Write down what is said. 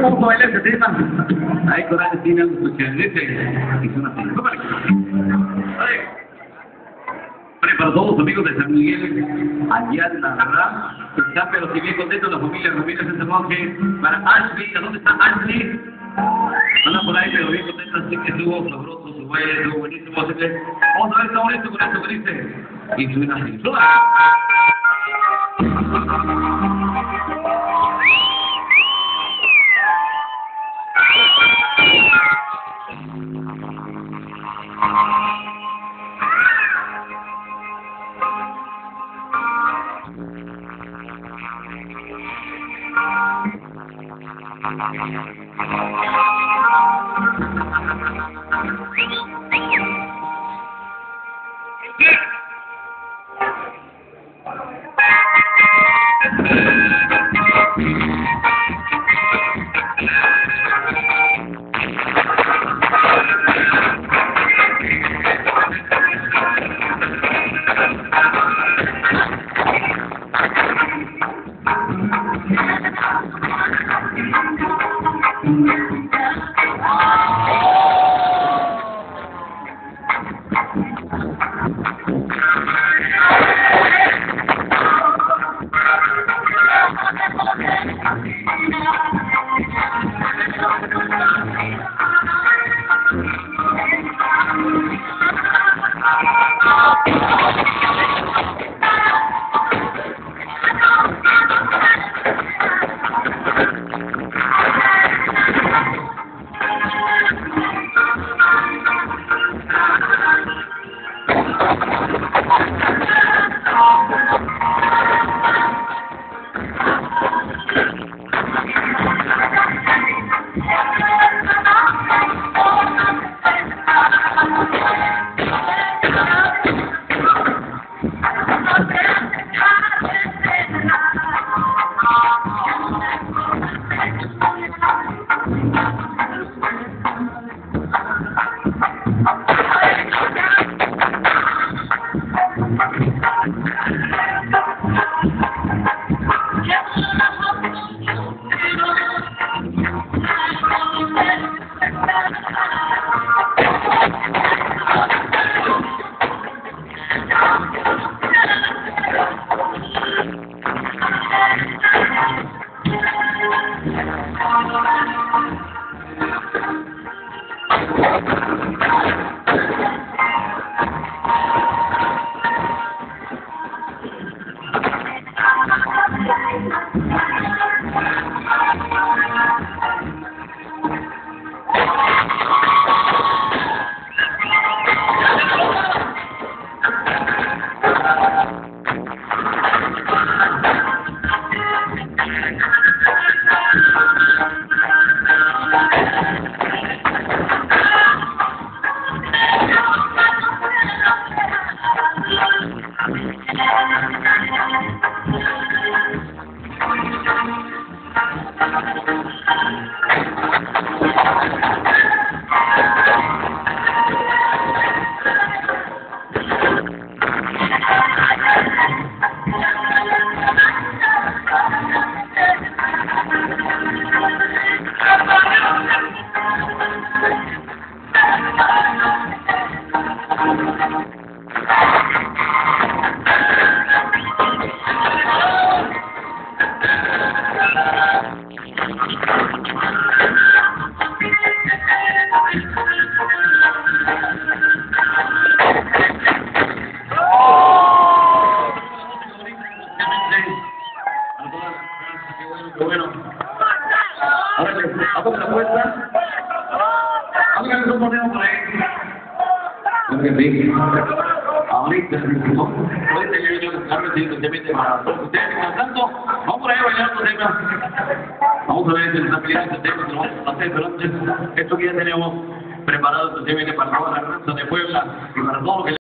vamos a bailar este tema. Ahí Corales tiene algo especialmente y suena así. Para todos los amigos de San Miguel, allá la verdad, están pero si bien contentos la familia Ramírez de Monje. Para Ashley, ¿dónde está Ashley? Anda por ahí pero bien contentos, así que estuvo sabroso, su baile estuvo buenísimo. Así que vamos a ver, está bonito con esto que dice. Y suena así. Bueno, ahora hacemos la apuesta. Háganle un modelo por ahí. Ahorita ustedes, mientras tanto, vamos por ahí bailando tema. Vamos a ver si les está pidiendo este tema, lo vamos a hacer, pero antes, esto que ya tenemos preparado, este tema viene para toda la raza de Puebla y para todo lo que